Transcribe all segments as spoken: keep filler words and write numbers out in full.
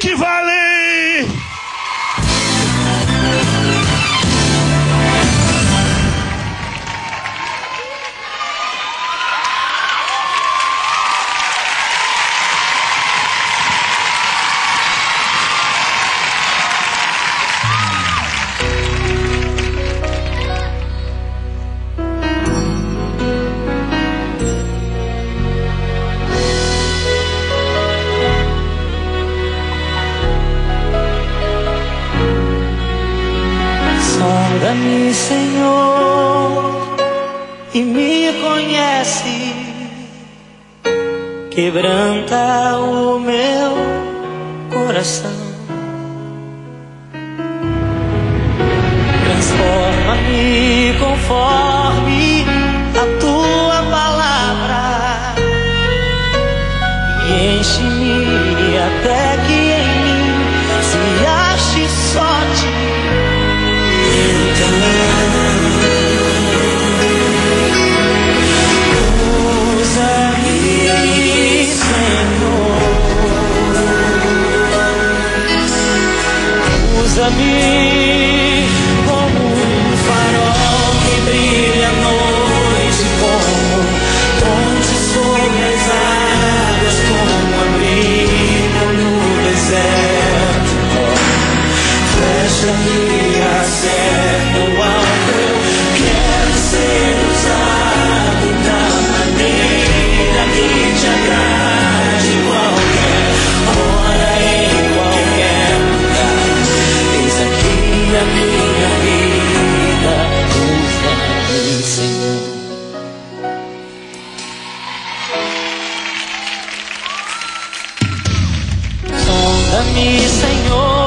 que vale! Sonda-me, Senhor, e me conhece, quebranta o meu coração, transforma-me conforme a tua palavra e enche-me até que em mim se ache só ti. Usa-me, Senhor, usa-me como um farol que brilha à noite, como ponte sobre as águas, como abrigo no deserto. Fecha-me a certa o alvo, eu quero ser usado da maneira que te agrade, qualquer hora, em qualquer lugar. Eis aqui a minha vida, usa-me, Senhor. Sonda-me, Senhor,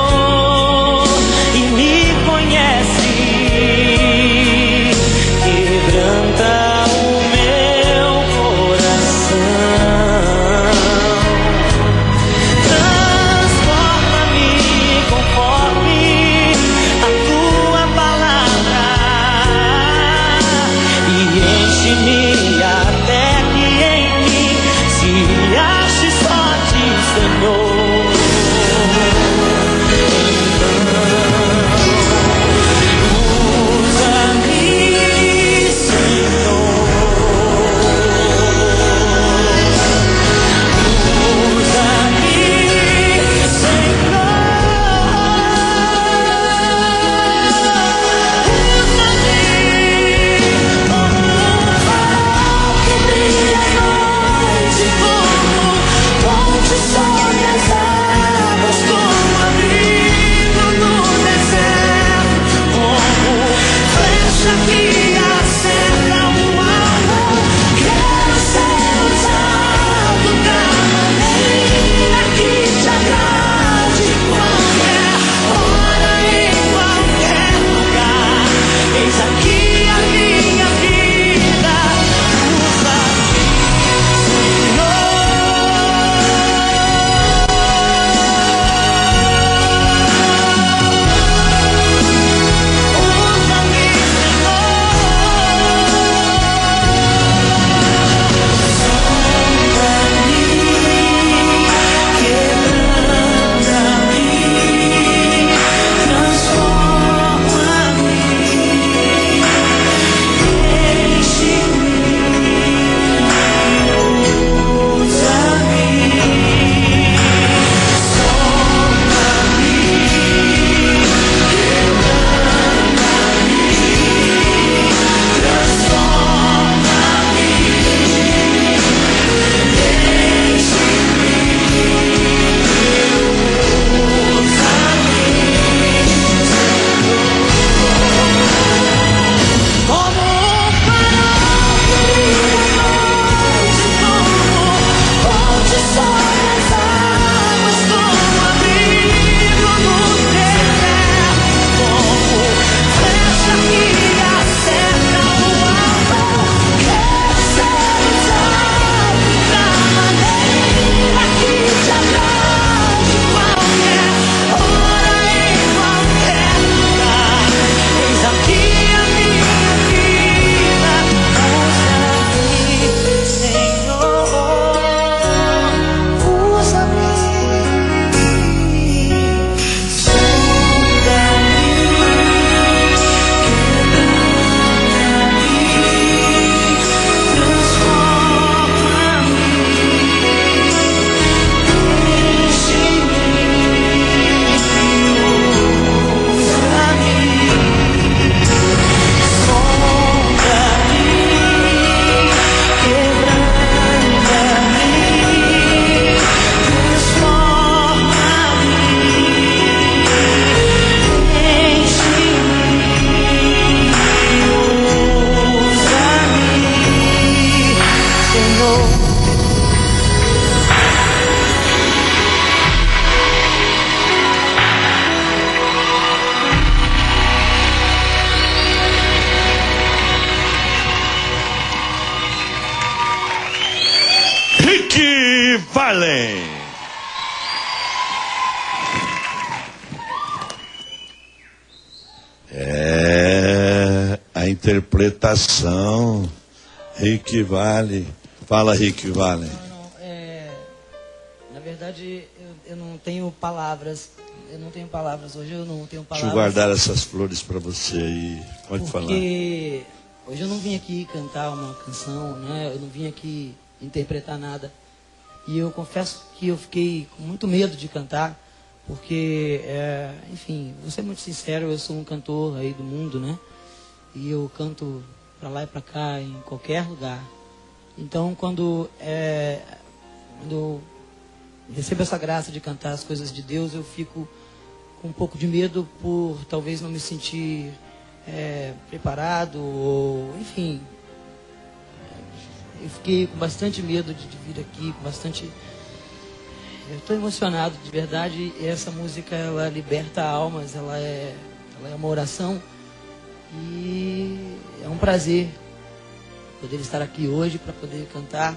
Wallen. É, a interpretação, Rick Wallen. Fala, Rick Wallen. Não, não, é, na verdade, eu, eu não tenho palavras. Eu não tenho palavras. Hoje eu não tenho palavras. Deixa eu guardar essas flores para você aí. Pode porque falar. Porque hoje eu não vim aqui cantar uma canção, né? Eu não vim aqui interpretar nada. E eu confesso que eu fiquei com muito medo de cantar. Porque, é, enfim, vou ser muito sincero, eu sou um cantor aí do mundo, né? E eu canto pra lá e pra cá, em qualquer lugar. Então, quando, é, quando eu recebo essa graça de cantar as coisas de Deus, eu fico com um pouco de medo por talvez não me sentir é, preparado, ou, enfim. Eu fiquei com bastante medo de, de vir aqui, com bastante... Eu estou emocionado, de verdade. E essa música, ela liberta almas, ela é, ela é uma oração. E é um prazer poder estar aqui hoje para poder cantar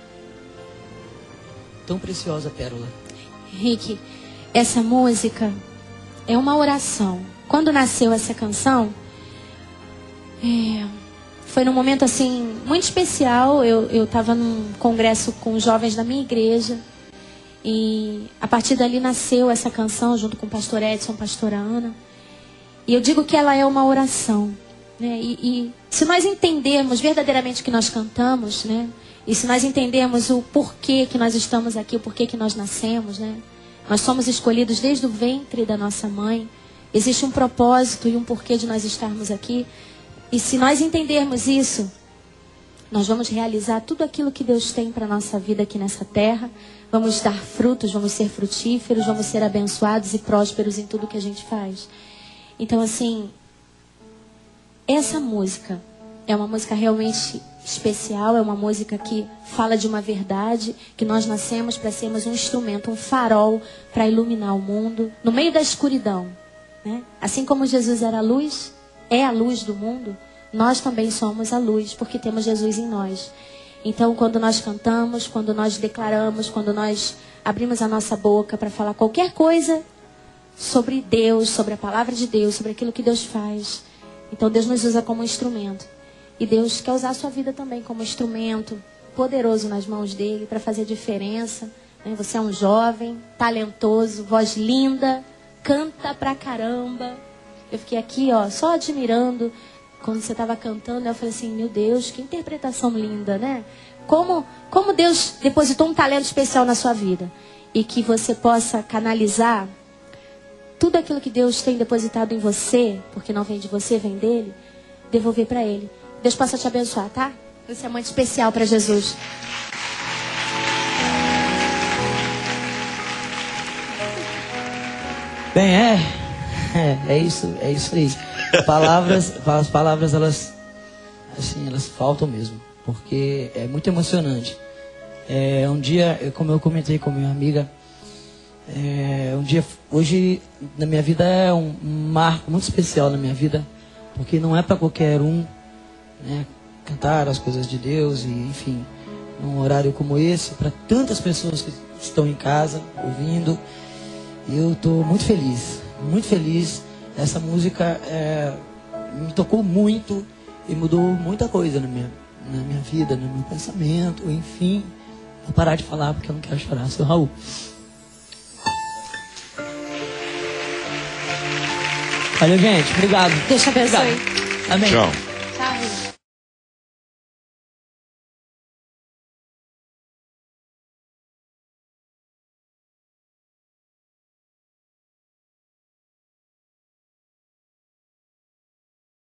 tão preciosa pérola. Rick, essa música é uma oração. Quando nasceu essa canção, é, foi num momento assim muito especial. Eu estava num congresso com jovens da minha igreja. E a partir dali nasceu essa canção junto com o pastor Edson, pastora Ana. E eu digo que ela é uma oração, né? E, e se nós entendermos verdadeiramente o que nós cantamos, né? E se nós entendermos o porquê que nós estamos aqui, o porquê que nós nascemos, né? Nós somos escolhidos desde o ventre da nossa mãe. Existe um propósito e um porquê de nós estarmos aqui. E se nós entendermos isso, nós vamos realizar tudo aquilo que Deus tem para a nossa vida aqui nessa terra. Vamos dar frutos, vamos ser frutíferos, vamos ser abençoados e prósperos em tudo que a gente faz. Então, assim, essa música é uma música realmente especial, é uma música que fala de uma verdade, que nós nascemos para sermos um instrumento, um farol para iluminar o mundo, no meio da escuridão, né? Assim como Jesus era a luz, é a luz do mundo, nós também somos a luz, porque temos Jesus em nós. Então, quando nós cantamos, quando nós declaramos, quando nós abrimos a nossa boca para falar qualquer coisa sobre Deus, sobre a palavra de Deus, sobre aquilo que Deus faz, então Deus nos usa como instrumento. E Deus quer usar a sua vida também como instrumento poderoso nas mãos dele para fazer diferença. Você é um jovem, talentoso, voz linda, canta pra caramba. Eu fiquei aqui, ó, só admirando. Quando você estava cantando, eu falei assim, meu Deus, que interpretação linda, né? Como, como Deus depositou um talento especial na sua vida. E que você possa canalizar tudo aquilo que Deus tem depositado em você, porque não vem de você, vem dele, devolver para ele. Deus possa te abençoar, tá? Você é muito especial para Jesus. Bem, é, é, é isso, é isso aí. Palavras, as palavras, elas, assim, elas faltam mesmo, porque é muito emocionante. É, um dia, como eu comentei com minha amiga, é, um dia, hoje, na minha vida é um, um marco muito especial na minha vida, porque não é para qualquer um, né, cantar as coisas de Deus, e enfim, num horário como esse, para tantas pessoas que estão em casa, ouvindo, e eu estou muito feliz, muito feliz. Essa música é, me tocou muito e mudou muita coisa na minha, na minha vida, no meu pensamento, enfim. Vou parar de falar porque eu não quero chorar, seu Raul. Valeu, gente. Obrigado. Deus te abençoe. Obrigado. Amém. Tchau. Tchau.